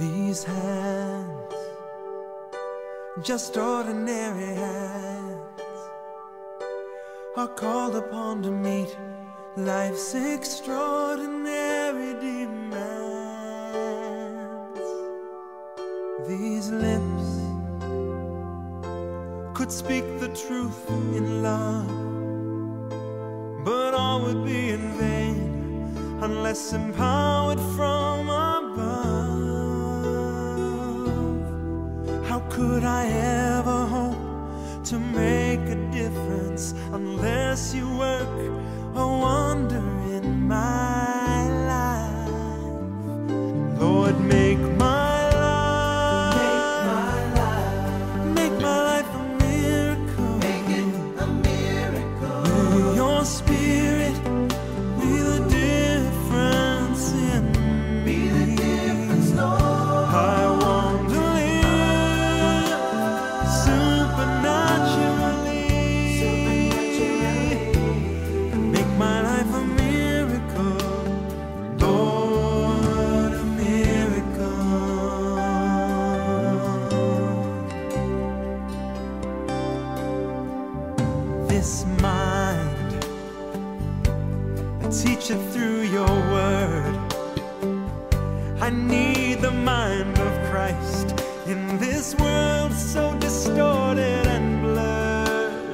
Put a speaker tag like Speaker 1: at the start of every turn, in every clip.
Speaker 1: These hands, just ordinary hands, are called upon to meet life's extraordinary demands. These lips could speak the truth in love, but all would be in vain unless empowered from above. How could I ever hope to make a difference unless you work a wonder in my life? Lord, make my life a miracle.
Speaker 2: Make it a miracle.
Speaker 1: May your spirit be the difference in me.
Speaker 2: Be the difference, Lord.
Speaker 1: I want to live supernaturally. Make my life a miracle, Lord, a miracle. This mind, teach it through your word. I need the mind of Christ in this world so distorted and blurred.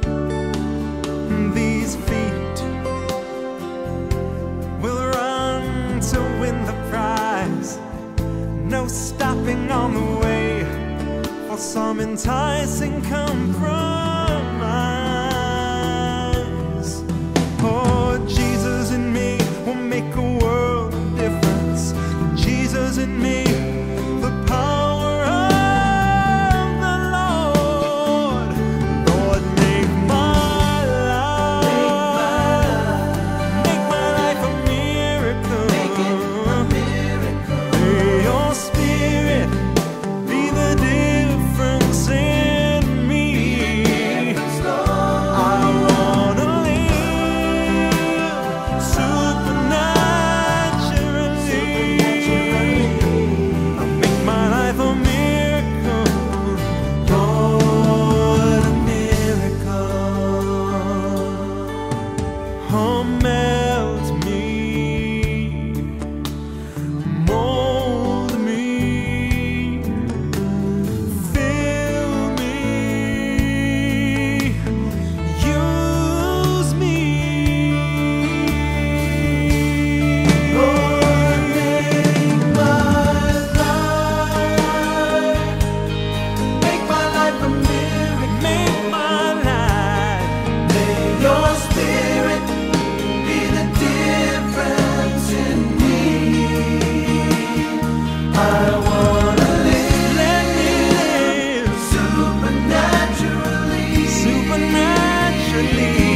Speaker 1: These feet will run to win the prize. No stopping on the way for some enticing compromise. Oh, Jesus in me will make a world of difference. Jesus in me, the power of the Lord. Lord, make my life a miracle.
Speaker 2: Make it a miracle.
Speaker 1: May your spirit be the difference in me.
Speaker 2: Difference, Lord.
Speaker 1: I wanna live supernaturally. Make my life a miracle, Lord, a miracle. Oh, melt me, mold me, fill me, use me.
Speaker 2: Lord, make my life a miracle.
Speaker 1: Make my life.
Speaker 2: May your spirit be the difference in me. I wanna
Speaker 1: Let me
Speaker 2: live
Speaker 1: live
Speaker 2: supernaturally.
Speaker 1: supernaturally.